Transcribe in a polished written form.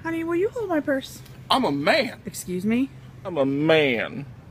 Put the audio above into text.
Honey, will you hold my purse? I'm a man. Excuse me? I'm a man.